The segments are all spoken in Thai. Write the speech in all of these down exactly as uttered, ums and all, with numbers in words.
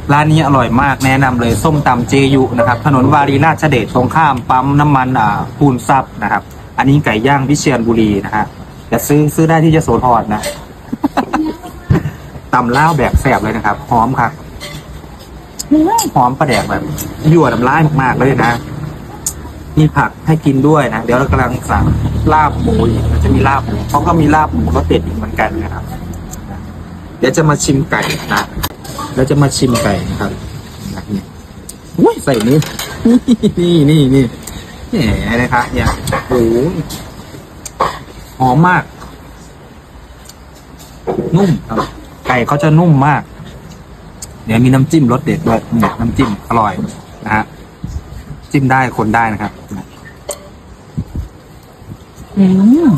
ร้านนี้อร่อยมากแนะนำเลยส้มตำเจยุนะครับถนนวารีราชเดชตรงข้ามปั๊มน้ำมันอ่าปูนซับนะครับอันนี้ไก่ย่างวิเชียรบุรีนะฮะจะซื้อซื้อได้ที่ยโสธรนะ ตำล่าวแบบแซ่บเลยนะครับหอมครับหอมประแดกแบบยั่วน้ำลายมากๆเลยนะมีผักให้กินด้วยนะเดี๋ยวเรากำลังสั่งลาบหมูอีกจะมีลาบหมูเขาก็มีลาบหมูรสเด็ดอีกเหมือนกันนะครับเดี๋ยวจะมาชิมไก่นะแล้วจะมาชิมไก่นะครับนี่อุ้ยใส่นี้นี่นี่นี่นี่นะครับเนี่ยโอ้ยหอมมากนุ่มครับไก่เขาจะนุ่มมากเดี๋ยวมีน้ำจิ้มรสเด็ดด้วยน้ำจิ้มอร่อยนะฮะจิ้มได้คนได้นะครับอืม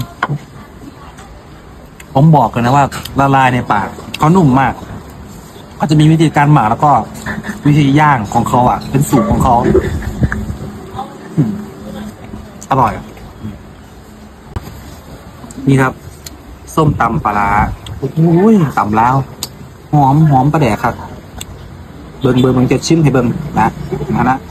ผมบอกเลยนะว่าละลายในปากเขานุ่มมากเขาจะมีวิธีการหมักแล้วก็วิธีย่างของเขาอ่ะเป็นสูตรของเขาอร่อยนี่ครับส้มตำปลาร้าโอ้ยตำแล้วหอมหอมประแดกครับเบิ่งเบิ่งเบิ่งจะชิมให้เบิ่งนะนะนะ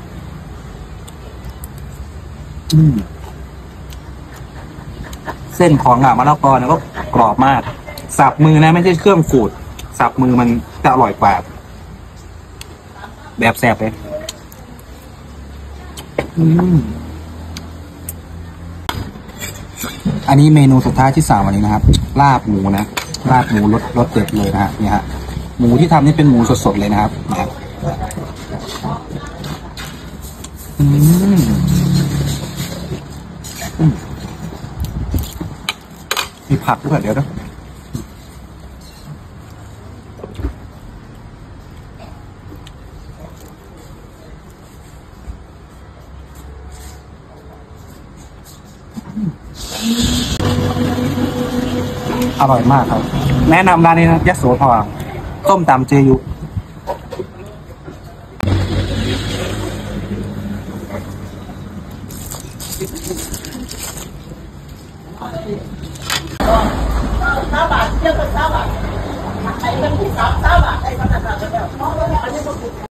เส้นของอ่ะมะละกอเนี่ยก็กรอบมากสับมือนะไม่ใช่เครื่องขูดสับมือมันจะอร่อยกว่าแบบแซ่บเลยอันนี้เมนูสุดท้ายที่สามวันนี้นะครับลาบหมูนะลาบหมูรสรสเด็ดเลยนะฮะนี่ฮะหมูที่ทำนี่เป็นหมูสดๆเลยนะครับนะอืมมีผักด้วยเดี๋ยวนะอร่อยมากครับแนะนำร้านนี้นะยโสธรต้มตำเจยุสามบาทเที่ยวกันสามบาทไอ้คนที่สามสามบาทไอ้คนนั้น